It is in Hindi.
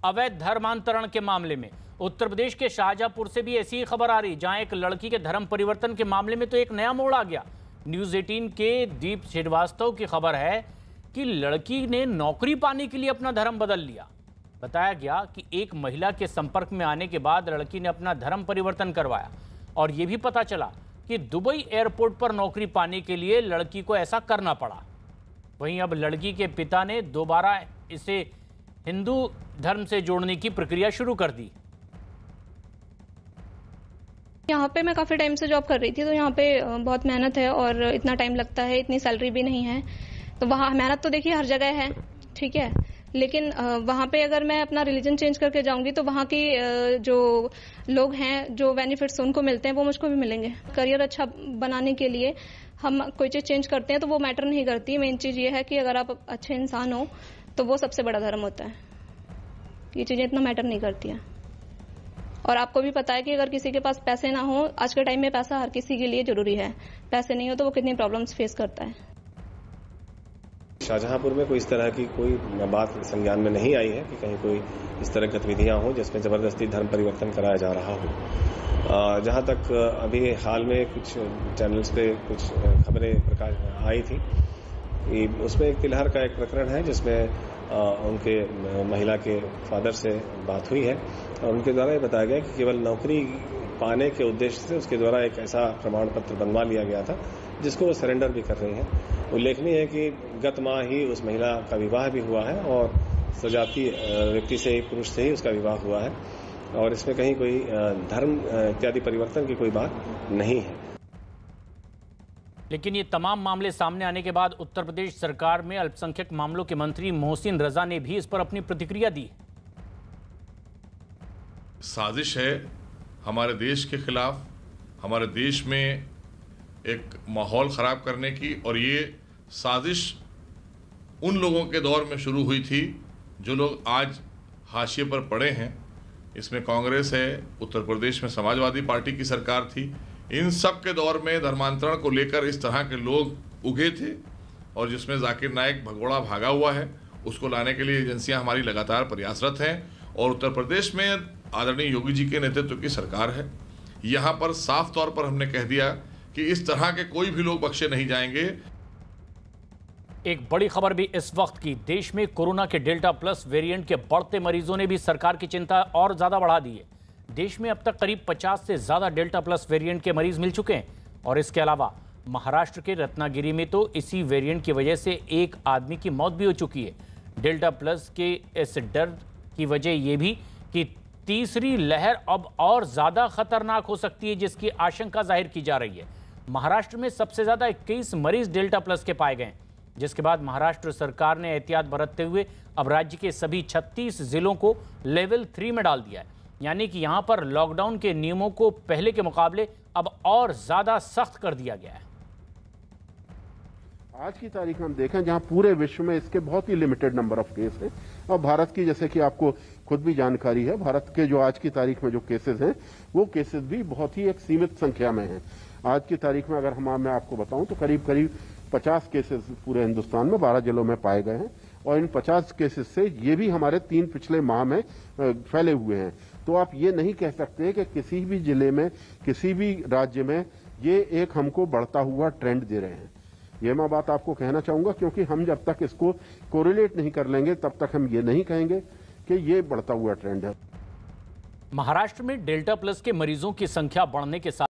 अवैध धर्मांतरण के मामले में उत्तर प्रदेश के शाहजहांपुर से भी ऐसी ही खबर आ रही, जहां एक लड़की के धर्म परिवर्तन के मामले में तो एक नया मोड़ आ गया। न्यूज़ 18 के दीप श्रीवास्तव की खबर है कि लड़की ने नौकरी पाने के लिए अपना धर्म बदल लिया। बताया गया कि एक महिला के संपर्क में आने के बाद लड़की ने अपना धर्म परिवर्तन करवाया और यह भी पता चला कि दुबई एयरपोर्ट पर नौकरी पाने के लिए लड़की को ऐसा करना पड़ा। वहीं अब लड़की के पिता ने दोबारा इसे हिंदू धर्म से जोड़ने की प्रक्रिया शुरू कर दी। यहाँ पे मैं काफ़ी टाइम से जॉब कर रही थी, तो यहाँ पे बहुत मेहनत है और इतना टाइम लगता है, इतनी सैलरी भी नहीं है। तो वहाँ मेहनत तो देखिए हर जगह है, ठीक है, लेकिन वहाँ पे अगर मैं अपना रिलीजन चेंज करके जाऊंगी तो वहाँ की जो लोग हैं, जो बेनिफिट्स उनको मिलते हैं वो मुझको भी मिलेंगे। करियर अच्छा बनाने के लिए हम कोई चीज़ चेंज करते हैं तो वो मैटर नहीं करती। मेन चीज़ ये है कि अगर आप अच्छे इंसान हो तो वो सबसे बड़ा धर्म होता है। ये चीज़ें इतना मैटर नहीं करती हैं। और आपको भी पता है कि अगर किसी के पास पैसे ना हो, आज के टाइम में पैसा हर किसी के लिए जरूरी है, पैसे नहीं हो तो वो कितनी प्रॉब्लम्स फेस करता है। शाहजहांपुर में कोई इस तरह की कोई बात संज्ञान में नहीं आई है कि कहीं कोई इस तरह गतिविधियां हो जिसमें जबरदस्ती धर्म परिवर्तन कराया जा रहा हो। जहां तक अभी हाल में कुछ चैनल्स पे कुछ खबरें प्रकाश आई थी कि उसमें एक तिलहर का एक प्रकरण है जिसमें उनके महिला के फादर से बात हुई है और उनके द्वारा ये बताया गया कि केवल नौकरी पाने के उद्देश्य से उसके द्वारा एक ऐसा प्रमाण पत्र बनवा लिया गया था जिसको वो सरेंडर भी कर रही हैं। उल्लेखनीय है कि गत माह ही उस महिला का विवाह भी हुआ है और सजातीय व्यक्ति से ही, पुरुष से ही उसका विवाह हुआ है और इसमें कहीं कोई धर्म इत्यादि परिवर्तन की कोई बात नहीं है। लेकिन ये तमाम मामले सामने आने के बाद उत्तर प्रदेश सरकार में अल्पसंख्यक मामलों के मंत्री मोहसिन रजा ने भी इस पर अपनी प्रतिक्रिया दी। साजिश है हमारे देश के खिलाफ, हमारे देश में एक माहौल ख़राब करने की, और ये साजिश उन लोगों के दौर में शुरू हुई थी जो लोग आज हाशिए पर पड़े हैं। इसमें कांग्रेस है, उत्तर प्रदेश में समाजवादी पार्टी की सरकार थी। इन सब के दौर में धर्मांतरण को लेकर इस तरह के लोग उगे थे और जिसमें जाकिर नाइक भगोड़ा भागा हुआ है, उसको लाने के लिए एजेंसियां हमारी लगातार प्रयासरत हैं और उत्तर प्रदेश में आदरणीय योगी जी के नेतृत्व की सरकार है। यहाँ पर साफ तौर पर हमने कह दिया कि इस तरह के कोई भी लोग बख्शे नहीं जाएंगे। एक बड़ी खबर भी इस वक्त की, देश में कोरोना के डेल्टा प्लस वेरिएंट के बढ़ते मरीजों ने भी सरकार की चिंता और ज्यादा बढ़ा दी है। देश में अब तक करीब 50 से ज्यादा डेल्टा प्लस वेरिएंट के मरीज मिल चुके हैं और इसके अलावा महाराष्ट्र के रत्नागिरी में तो इसी वेरिएंट की वजह से एक आदमी की मौत भी हो चुकी है। डेल्टा प्लस के इस डर की वजह यह भी कि तीसरी लहर अब और ज्यादा खतरनाक हो सकती है, जिसकी आशंका जाहिर की जा रही है। महाराष्ट्र में सबसे ज्यादा 21 मरीज डेल्टा प्लस के पाए गए, जिसके बाद महाराष्ट्र सरकार ने एहतियात बरतते हुए अब राज्य के सभी 36 जिलों को लेवल 3 में डाल दिया है। यानी कि यहां पर लॉकडाउन के नियमों को पहले के मुकाबले अब और ज्यादा सख्त कर दिया गया है। आज की तारीख में हम देखें जहां पूरे विश्व में इसके बहुत ही लिमिटेड नंबर ऑफ केस हैं और भारत की, जैसे कि आपको खुद भी जानकारी है, भारत के जो आज की तारीख में जो केसेस हैं वो केसेस भी बहुत ही एक सीमित संख्या में हैं। आज की तारीख में अगर मैं आपको बताऊं तो करीब करीब 50 केसेस पूरे हिंदुस्तान में 12 जिलों में पाए गए हैं और इन 50 केसेस से ये भी हमारे 3 पिछले माह में फैले हुए हैं। तो आप ये नहीं कह सकते कि किसी भी जिले में, किसी भी राज्य में ये एक हमको बढ़ता हुआ ट्रेंड दे रहे हैं। ये मैं बात आपको कहना चाहूंगा, क्योंकि हम जब तक इसको कोरिलेट नहीं कर लेंगे तब तक हम ये नहीं कहेंगे कि ये बढ़ता हुआ ट्रेंड है। महाराष्ट्र में डेल्टा प्लस के मरीजों की संख्या बढ़ने के साथ